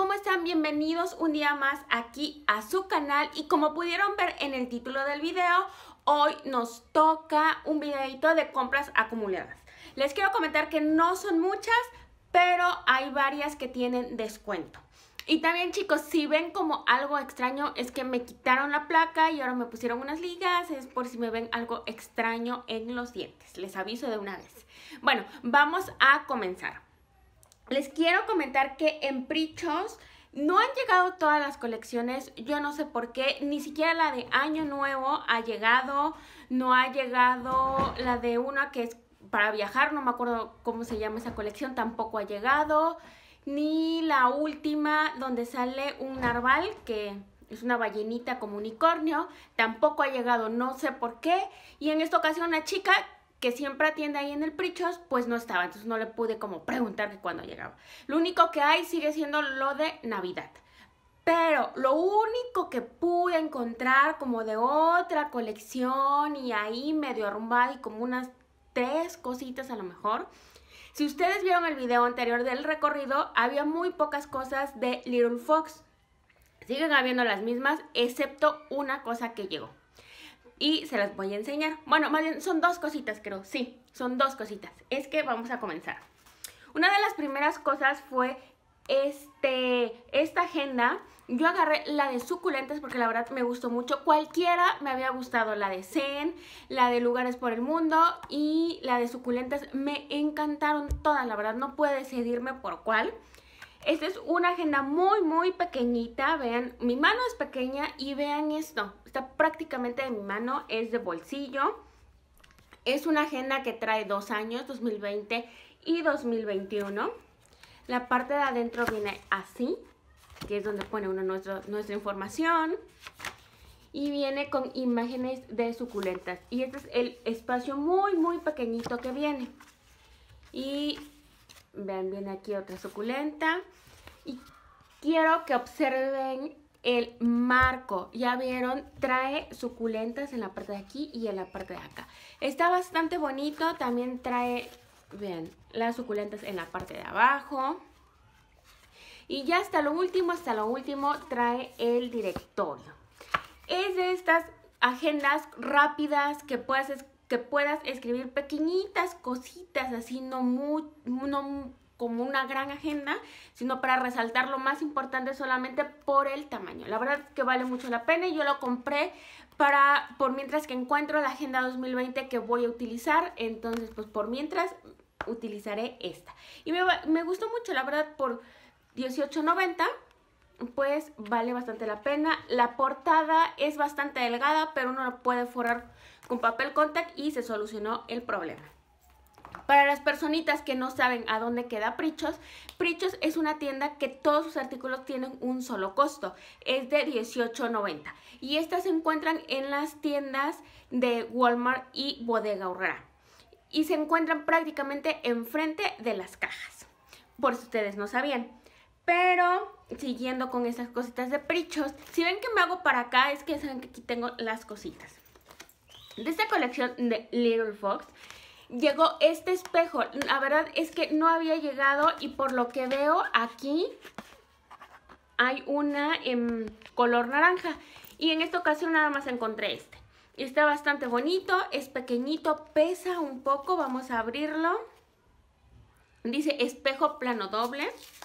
¿cómo están? Bienvenidos un día más aquí a su canal y como pudieron ver en el título del video, hoy nos toca un videito de compras acumuladas. Les quiero comentar que no son muchas, pero hay varias que tienen descuento. Y también, chicos, si ven como algo extraño, es que me quitaron la placa y ahora me pusieron unas ligas. Es por si me ven algo extraño en los dientes. Les aviso de una vez. Bueno, vamos a comenzar. Les quiero comentar que en Prichos no han llegado todas las colecciones. Yo no sé por qué. Ni siquiera la de Año Nuevo ha llegado. No ha llegado la de una que es para viajar. No me acuerdo cómo se llama esa colección. Tampoco ha llegado. Ni la última donde sale un narval que es una ballenita como unicornio. Tampoco ha llegado, no sé por qué. Y en esta ocasión una chica que siempre atiende ahí en el Prichos, pues no estaba. Entonces no le pude como preguntar que cuándo llegaba. Lo único que hay sigue siendo lo de Navidad. Pero lo único que pude encontrar como de otra colección y ahí medio arrumbada y como unas 3 cositas a lo mejor. Si ustedes vieron el video anterior del recorrido, había muy pocas cosas de Little Fox. Siguen habiendo las mismas, excepto una cosa que llegó. Y se las voy a enseñar. Bueno, más bien son 2 cositas, creo. Sí, son 2 cositas. Es que vamos a comenzar. Una de las primeras cosas fue esta agenda. Yo agarré la de suculentes porque la verdad me gustó mucho. Cualquiera me había gustado. La de Zen, la de lugares por el mundo y la de suculentes. Me encantaron todas, la verdad. No puedo decidirme por cuál. Esta es una agenda muy pequeñita. Vean, mi mano es pequeña y vean esto. Está prácticamente de mi mano, es de bolsillo. Es una agenda que trae 2 años, 2020 y 2021. La parte de adentro viene así, que es donde pone uno nuestra información. Y viene con imágenes de suculentas. Y este es el espacio muy pequeñito que viene. Y vean, viene aquí otra suculenta. Y quiero que observen el marco. Ya vieron, trae suculentas en la parte de aquí y en la parte de acá. Está bastante bonito. También trae, vean, las suculentas en la parte de abajo. Y ya hasta lo último trae el directorio. Es de estas agendas rápidas que puedas escribir pequeñitas cositas, así no como una gran agenda, sino para resaltar lo más importante solamente por el tamaño. La verdad es que vale mucho la pena y yo lo compré por mientras que encuentro la agenda 2020 que voy a utilizar. Entonces, pues por mientras utilizaré esta. Y me gustó mucho, la verdad, por $18.90. Pues vale bastante la pena. La portada es bastante delgada, pero uno lo puede forrar con papel contact y se solucionó el problema. Para las personitas que no saben a dónde queda Prichos, Prichos es una tienda que todos sus artículos tienen un solo costo. Es de $18.90. Y estas se encuentran en las tiendas de Walmart y Bodega Aurrera. Y se encuentran prácticamente enfrente de las cajas. Por si ustedes no sabían. Pero siguiendo con esas cositas de Prichos, si ven que me hago para acá es que saben que aquí tengo las cositas. De esta colección de Little Fox llegó este espejo. La verdad es que no había llegado y por lo que veo aquí hay una en color naranja. Y en esta ocasión nada más encontré este. Está bastante bonito, es pequeñito, pesa un poco. Vamos a abrirlo. Dice espejo plano doble.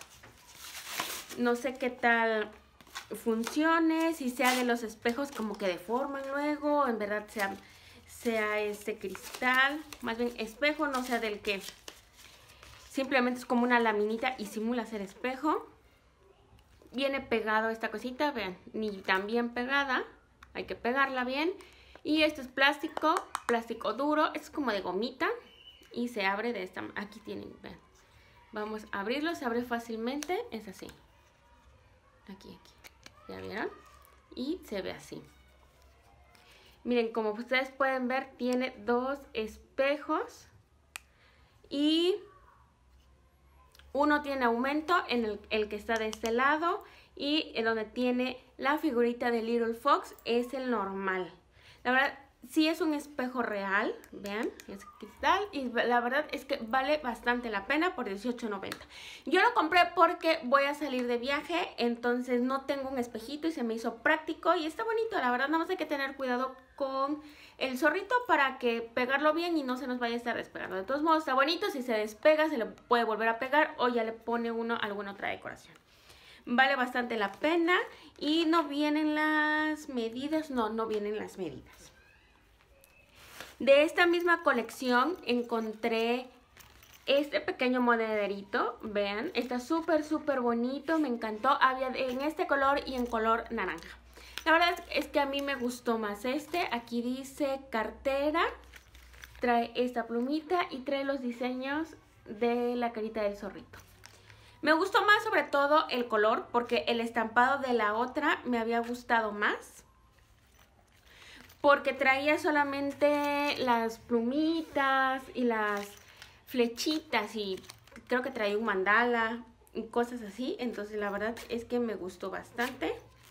No sé qué tal funcione, si sea de los espejos como que deforman luego, en verdad sea este cristal, más bien espejo, no sea del que simplemente es como una laminita y simula ser espejo. Viene pegado esta cosita, vean, ni tan bien pegada, hay que pegarla bien. Y esto es plástico duro, es como de gomita y se abre de esta manera. Aquí tienen, vean. Vamos a abrirlo, se abre fácilmente, es así. Aquí, ¿ya vieron? Y se ve así. Miren, como ustedes pueden ver, tiene 2 espejos. Y uno tiene aumento en el que está de este lado. Y en donde tiene la figurita de Little Fox es el normal. La verdad, sí es un espejo real, vean, es cristal y la verdad es que vale bastante la pena por $18.90. Yo lo compré porque voy a salir de viaje, entonces no tengo un espejito y se me hizo práctico y está bonito, la verdad. Nada más hay que tener cuidado con el zorrito para que pegarlo bien y no se nos vaya a estar despegando. De todos modos está bonito, si se despega se le puede volver a pegar o ya le pone uno alguna otra decoración. Vale bastante la pena y no vienen las medidas, no vienen las medidas. De esta misma colección encontré este pequeño monederito, vean, está súper bonito, me encantó, había en este color y en color naranja. La verdad es que a mí me gustó más este, aquí dice cartera, trae esta plumita y trae los diseños de la carita del zorrito. Me gustó más sobre todo el color porque el estampado de la otra me había gustado más. Porque traía solamente las plumitas y las flechitas y creo que traía un mandala y cosas así. Entonces la verdad es que me gustó bastante.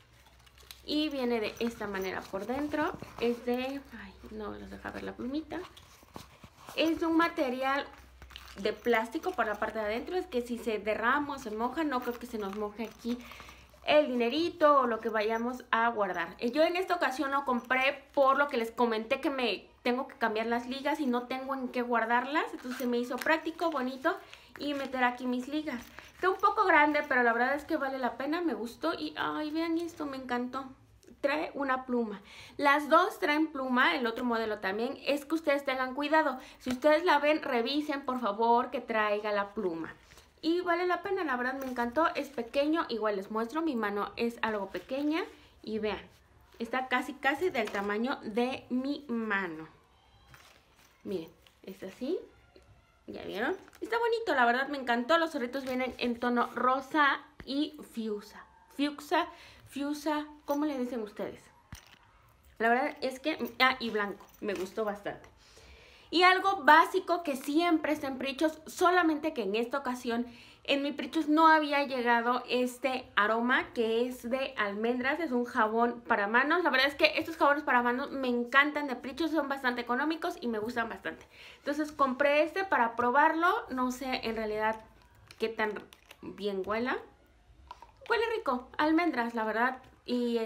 Y viene de esta manera por dentro. Es de... ay, no les deja ver la plumita. Es de un material de plástico por la parte de adentro. Es que si se derrama o se moja, no creo que se nos moje aquí el dinerito o lo que vayamos a guardar. Yo en esta ocasión lo compré por lo que les comenté que me tengo que cambiar las ligas y no tengo en qué guardarlas. Entonces me hizo práctico, bonito y meter aquí mis ligas. Está un poco grande, pero la verdad es que vale la pena, me gustó y ay, vean esto, me encantó. Trae una pluma. Las dos traen pluma, el otro modelo también. Es que ustedes tengan cuidado. Si ustedes la ven, revisen por favor que traiga la pluma. Y vale la pena, la verdad me encantó, es pequeño, igual les muestro, mi mano es algo pequeña y vean, está casi del tamaño de mi mano. Miren, es así, ¿ya vieron? Está bonito, la verdad me encantó, los zorritos vienen en tono rosa y fuchsia. Fuchsia, ¿cómo le dicen ustedes? La verdad es que, y blanco, me gustó bastante. Y algo básico que siempre está en Prichos, solamente que en esta ocasión en mi Prichos no había llegado este aroma que es de almendras, es un jabón para manos. La verdad es que estos jabones para manos me encantan de Prichos, son bastante económicos y me gustan bastante. Entonces compré este para probarlo, no sé en realidad qué tan bien huela. Huele rico, almendras la verdad y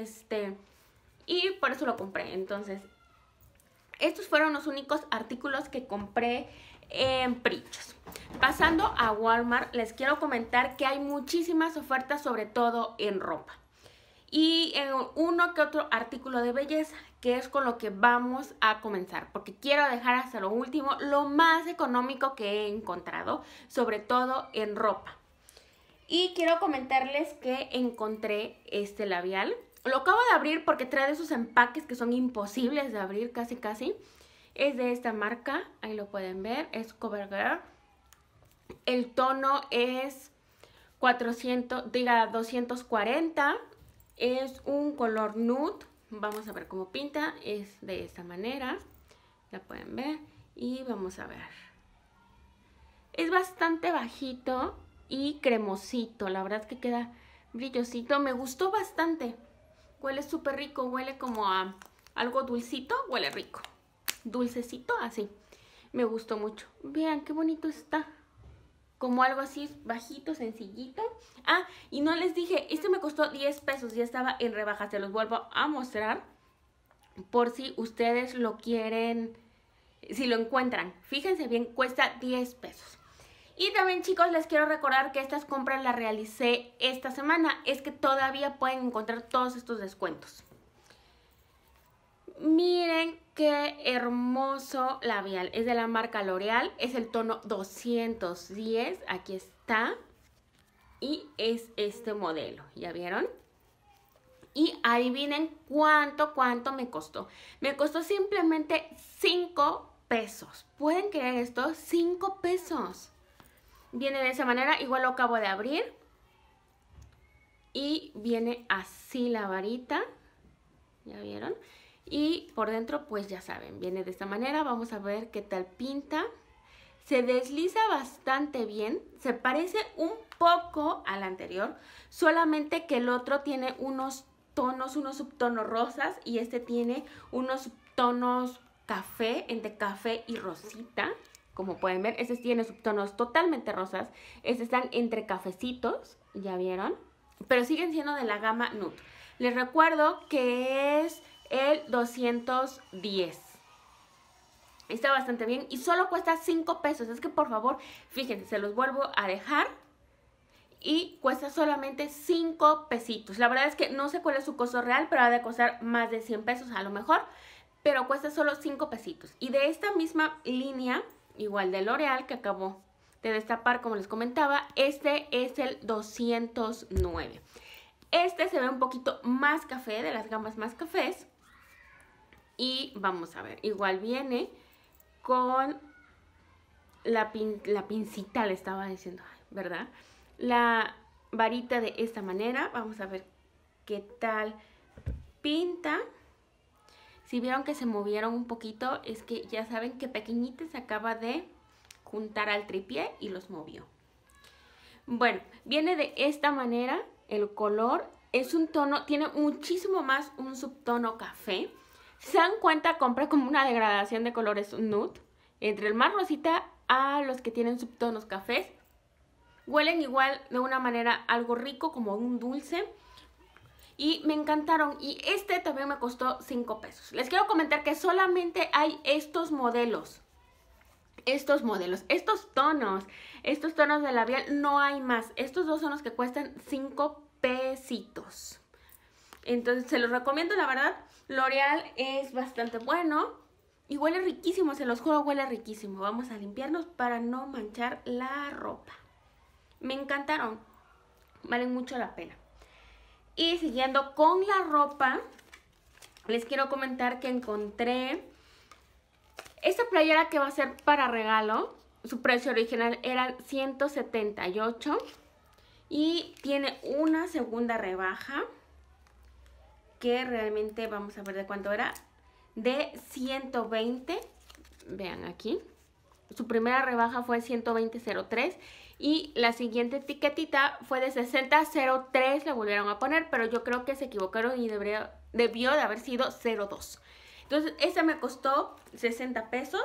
por eso lo compré, entonces... estos fueron los únicos artículos que compré en Prichos. Pasando a Walmart, les quiero comentar que hay muchísimas ofertas, sobre todo en ropa. Y en uno que otro artículo de belleza, que es con lo que vamos a comenzar. Porque quiero dejar hasta lo último lo más económico que he encontrado, sobre todo en ropa. Y quiero comentarles que encontré este labial. Lo acabo de abrir porque trae de esos empaques que son imposibles de abrir casi. Es de esta marca, ahí lo pueden ver, es CoverGirl. El tono es 240, es un color nude. Vamos a ver cómo pinta, es de esta manera, la pueden ver y vamos a ver. Es bastante bajito y cremosito, la verdad es que queda brillosito, me gustó bastante. Huele súper rico, huele como a algo dulcito, huele rico. Dulcecito, así. Me gustó mucho. Vean qué bonito está. Como algo así bajito, sencillito. Ah, y no les dije, este me costó 10 pesos, ya estaba en rebaja. Se los vuelvo a mostrar por si ustedes lo quieren, si lo encuentran. Fíjense bien, cuesta 10 pesos. Y también, chicos, les quiero recordar que estas compras las realicé esta semana. Es que todavía pueden encontrar todos estos descuentos. Miren qué hermoso labial. Es de la marca L'Oreal. Es el tono 210. Aquí está. Y es este modelo. ¿Ya vieron? Y adivinen cuánto me costó. Me costó simplemente 5 pesos. ¿Pueden creer esto? 5 pesos. Viene de esa manera, igual lo acabo de abrir. Y viene así la varita. ¿Ya vieron? Y por dentro, pues ya saben, viene de esta manera. Vamos a ver qué tal pinta. Se desliza bastante bien. Se parece un poco al anterior. Solamente que el otro tiene unos tonos, unos subtonos rosas. Y este tiene unos subtonos tonos café, entre café y rosita. Como pueden ver, este tiene subtonos totalmente rosas. Estos están entre cafecitos, ¿ya vieron? Pero siguen siendo de la gama Nude. Les recuerdo que es el 210. Está bastante bien y solo cuesta 5 pesos. Es que por favor, fíjense, se los vuelvo a dejar. Y cuesta solamente 5 pesitos. La verdad es que no sé cuál es su costo real, pero ha de costar más de 100 pesos a lo mejor. Pero cuesta solo 5 pesitos. Y de esta misma línea, igual de L'Oreal, que acabo de destapar como les comentaba, este es el 209. Este se ve un poquito más café, de las gamas más cafés. Y vamos a ver, igual viene con la pincita, le estaba diciendo, ¿verdad? La varita de esta manera. Vamos a ver qué tal pinta. Si vieron que se movieron un poquito, es que ya saben que pequeñita se acaba de juntar al tripié y los movió. Bueno, viene de esta manera el color. Es un tono, tiene muchísimo más un subtono café. Si se dan cuenta, compré como una degradación de colores nude. Entre el más rosita a los que tienen subtonos cafés. Huelen igual de una manera algo rico, como un dulce. Y me encantaron. Y este también me costó 5 pesos. Les quiero comentar que solamente hay estos modelos. Estos tonos de labial, no hay más. Estos dos son los que cuestan 5 pesitos. Entonces se los recomiendo, la verdad. L'Oreal es bastante bueno. Y huele riquísimo, se los juro, huele riquísimo. Vamos a limpiarnos para no manchar la ropa. Me encantaron. Valen mucho la pena. Y siguiendo con la ropa, les quiero comentar que encontré esta playera que va a ser para regalo. Su precio original era 178 y tiene una segunda rebaja que realmente vamos a ver de cuánto era, de 120. Vean aquí. Su primera rebaja fue 120.03 y la siguiente etiquetita fue de 60.03, le volvieron a poner, pero yo creo que se equivocaron y debió de haber sido 02. Entonces, esta me costó 60 pesos.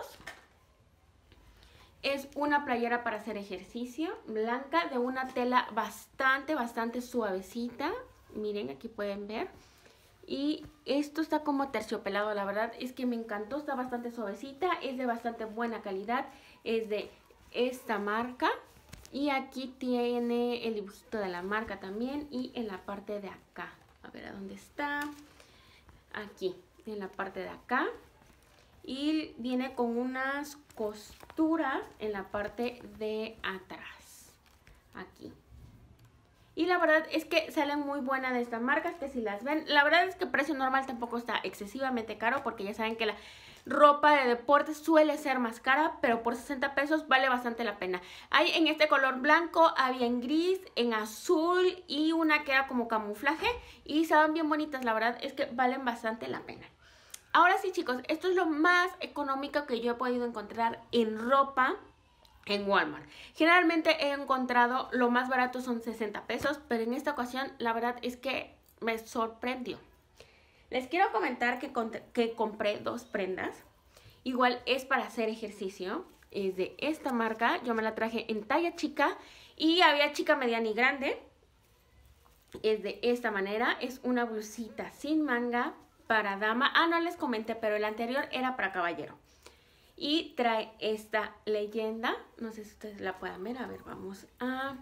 Es una playera para hacer ejercicio, blanca, de una tela bastante suavecita. Miren, aquí pueden ver. Y esto está como terciopelado, la verdad es que me encantó, está bastante suavecita, es de bastante buena calidad, es de esta marca. Y aquí tiene el dibujito de la marca también y en la parte de acá. A ver, ¿a dónde está? Aquí, en la parte de acá. Y viene con unas costuras en la parte de atrás. Aquí. Y la verdad es que salen muy buenas de estas marcas, que si las ven, la verdad es que el precio normal tampoco está excesivamente caro, porque ya saben que la ropa de deporte suele ser más cara, pero por 60 pesos vale bastante la pena. Hay en este color blanco, había en gris, en azul y una que era como camuflaje y se ven bien bonitas, la verdad es que valen bastante la pena. Ahora sí, chicos, esto es lo más económico que yo he podido encontrar en ropa en Walmart. Generalmente he encontrado lo más barato son 60 pesos, pero en esta ocasión la verdad es que me sorprendió. Les quiero comentar que compré 2 prendas. Igual es para hacer ejercicio. Es de esta marca. Yo me la traje en talla chica y había chica, mediana y grande. Es de esta manera. Es una blusita sin manga para dama. Ah, no les comenté, pero el anterior era para caballero. Y trae esta leyenda. No sé si ustedes la puedan ver. A ver, vamos a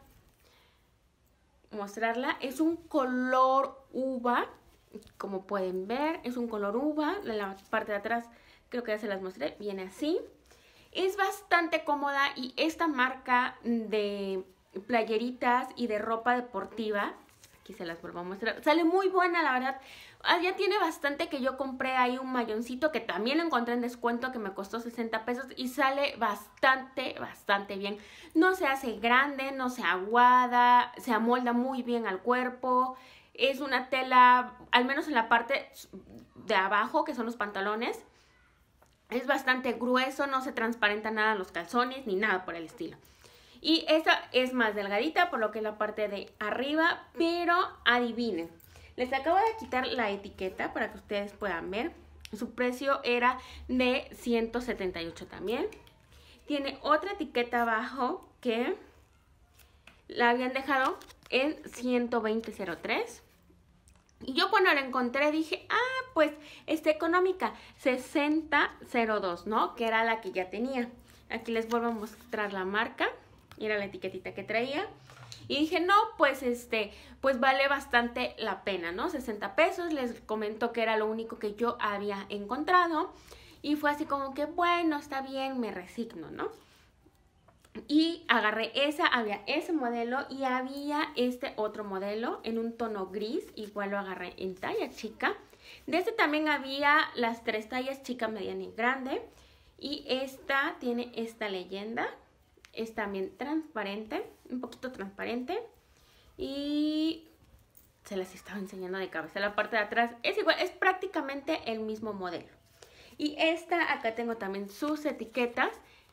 mostrarla. Es un color uva. Como pueden ver, es un color uva. La parte de atrás, creo que ya se las mostré. Viene así. Es bastante cómoda y esta marca de playeritas y de ropa deportiva, aquí se las vuelvo a mostrar, sale muy buena, la verdad. Ya tiene bastante que yo compré ahí un mayoncito que también lo encontré en descuento, que me costó 60 pesos y sale bastante bien. No se hace grande, no se aguada, se amolda muy bien al cuerpo. Es una tela, al menos en la parte de abajo, que son los pantalones, es bastante grueso, no se transparenta nada los calzones ni nada por el estilo. Y esta es más delgadita, por lo que es la parte de arriba, pero adivinen. Les acabo de quitar la etiqueta para que ustedes puedan ver. Su precio era de 178 también. Tiene otra etiqueta abajo que la habían dejado en 120.03. Y yo cuando la encontré dije, pues está económica, 60.02, ¿no? Que era la que ya tenía. Aquí les vuelvo a mostrar la marca. Era la etiquetita que traía. Y dije, no, pues pues vale bastante la pena, ¿no? 60 pesos. Les comentó que era lo único que yo había encontrado. Y fue así como que, bueno, está bien, me resigno, ¿no? Y agarré esa, había ese modelo y había este otro modelo en un tono gris. Igual lo agarré en talla chica. De este también había las 3 tallas, chica, mediana y grande. Y esta tiene esta leyenda. Es también transparente, un poquito transparente. Y se las estaba enseñando de cabeza. La parte de atrás es igual, es prácticamente el mismo modelo. Y esta, acá tengo también sus etiquetas.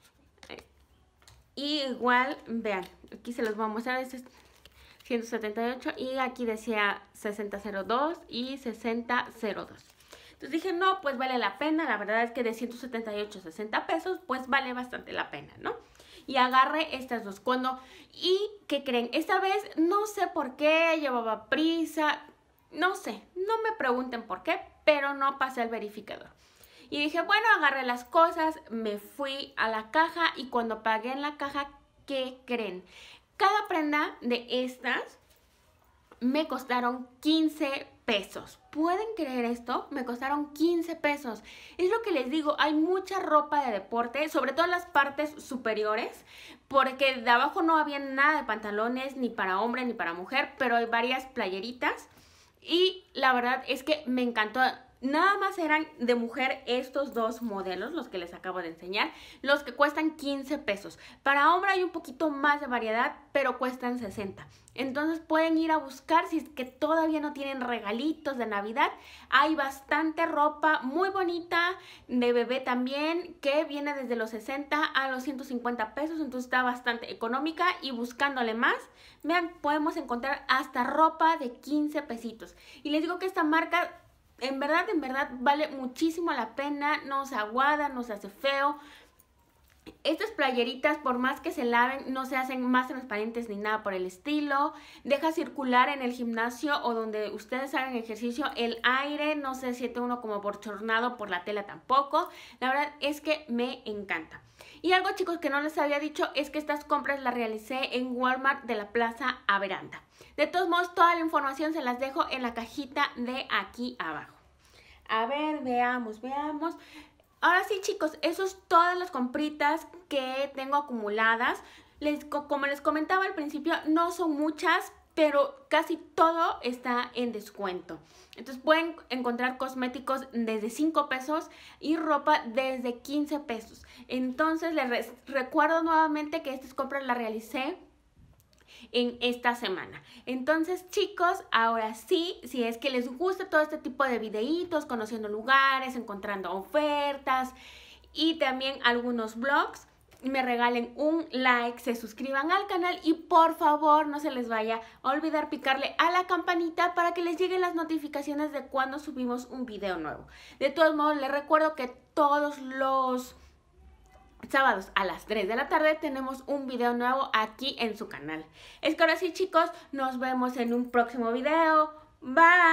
Y igual, vean, aquí se los voy a mostrar, este es 178 y aquí decía 60.02 y 60.02. Entonces dije, no, pues vale la pena, la verdad es que de 178 a 60 pesos, pues vale bastante la pena, ¿no? Y agarré estas dos. ¿Y qué creen? Esta vez no sé por qué, llevaba prisa, no sé, no me pregunten por qué, pero no pasé el verificador. Y dije, bueno, agarré las cosas, me fui a la caja y cuando pagué en la caja, ¿qué creen? Cada prenda de estas me costaron 15 pesos. ¿Pueden creer esto? Me costaron 15 pesos. Es lo que les digo, hay mucha ropa de deporte, sobre todo en las partes superiores, porque de abajo no había nada de pantalones, ni para hombre ni para mujer, pero hay varias playeritas. Y la verdad es que me encantó. Nada más eran de mujer estos dos modelos, los que les acabo de enseñar, los que cuestan 15 pesos. Para hombre hay un poquito más de variedad, pero cuestan 60. Entonces pueden ir a buscar si es que todavía no tienen regalitos de Navidad. Hay bastante ropa muy bonita, de bebé también, que viene desde los 60 a los 150 pesos. Entonces está bastante económica y buscándole más, vean, podemos encontrar hasta ropa de 15 pesitos. Y les digo que esta marca en verdad vale muchísimo la pena, no se aguada, no se hace feo. Estas playeritas, por más que se laven, no se hacen más transparentes ni nada por el estilo. Deja circular en el gimnasio o donde ustedes hagan ejercicio el aire, no se siente uno como bochornado por la tela tampoco. La verdad es que me encanta. Y algo, chicos, que no les había dicho es que estas compras las realicé en Walmart de la Plaza Averanta. De todos modos, toda la información se las dejo en la cajita de aquí abajo. A ver, veamos. Ahora sí, chicos, eso es todas las compritas que tengo acumuladas. Como les comentaba al principio, no son muchas, pero casi todo está en descuento. Entonces pueden encontrar cosméticos desde 5 pesos y ropa desde 15 pesos. Entonces les recuerdo nuevamente que estas compras las realicé en esta semana. Entonces, chicos, ahora sí, si es que les gusta todo este tipo de videitos, conociendo lugares, encontrando ofertas y también algunos vlogs, me regalen un like, se suscriban al canal y por favor no se les vaya a olvidar picarle a la campanita para que les lleguen las notificaciones de cuando subimos un video nuevo. De todos modos, les recuerdo que todos los sábados a las 3 de la tarde tenemos un video nuevo aquí en su canal. Es que ahora sí, chicos, nos vemos en un próximo video. Bye.